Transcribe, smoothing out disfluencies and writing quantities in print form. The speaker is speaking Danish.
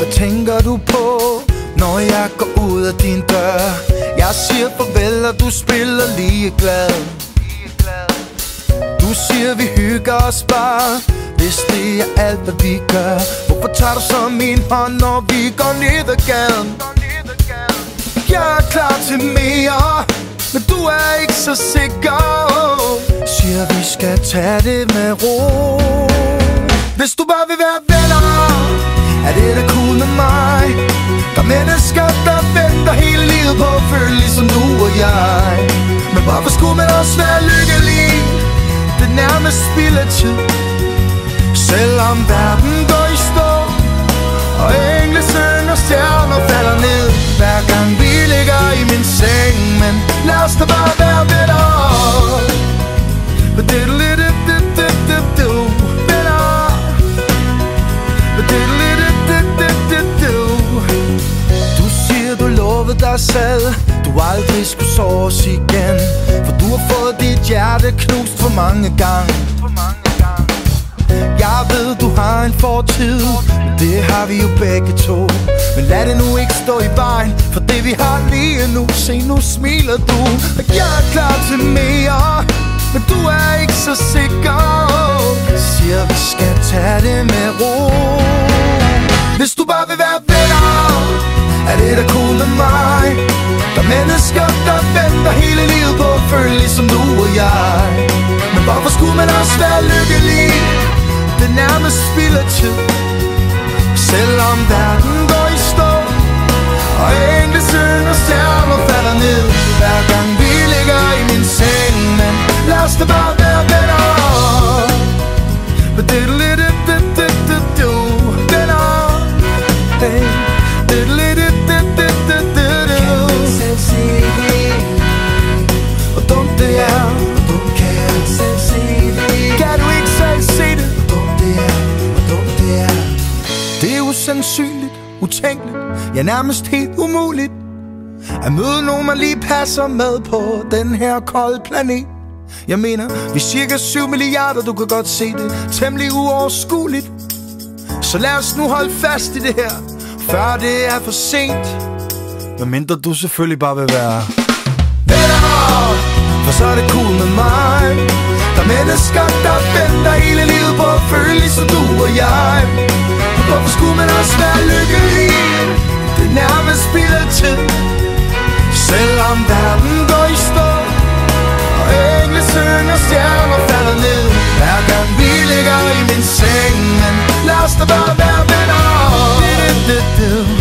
Hvad tænker du på, når jeg går ud af din dør? Jeg siger farvel, og du spiller lige glad. Du siger vi hygger os bare, hvis det er alt hvad vi gør. Hvorfor tager du så min hånd, når vi går ned ad gaden? Jeg er klar til mere, men du er ikke så sikker. Siger vi skal tage det med ro. Hvis du bare vil være venner, er det da cool med mig. Der er mennesker, der venter hele livet på at føle ligesom du og jeg. Men hvorfor skulle man også være lykkelig? Det er nærmest spild af tid. Selvom verden går i stå, og engle synger, stjerner falder ned hver gang vi ligger i min seng. Men lad os da bare være venner. Du siger du lovede dig selv, du aldrig skulle såres igen, for du har fået dit hjerte knust for mange gange. Jeg ved du har en fortid, det har vi jo begge to. Men lad det nu ikke stå i vejen for det vi har lige nu. Se nu smiler du, og jeg er klar til mere, men du er ikke så sikker. Siger vi skal tage det med ro. Hvis du bare vil være venner, er det da cool med mig. Der er mennesker, der venter hele livet på at føle ligesom du og jeg. Men hvorfor skulle man også være lykkelig? Det er nærmest spild af tid. Selvom verden går i stå, og engle synger, stjerner falder ned hver gang vi ligger i min seng. Men lad os da bare være venner. Og dumt det er, og dumt kan jeg selv se det. Kan du ikke selv se det? Og dumt det er, og dumt det er. Det er usandsynligt, utænkeligt, ja nærmest helt umuligt at møde nogen man lige passer med på den her kolde planet. Jeg mener, vi er cirka 7 milliarder, du kan godt se det, temmelig uoverskueligt. Så lad os nu holde fast i det her, før det er for sent. Medmindre du selvfølgelig bare vil være venner, for så er det cool med mig. Der er mennesker, der venter hele livet på at føle ligesom du og jeg. Og hvorfor skulle man også være lykkelig? Det er nærmest spild af tid. Selvom verden går i stå, og engle synger, stjerner falder ned hver gang vi ligger i min seng. Men lad os da bare være venner.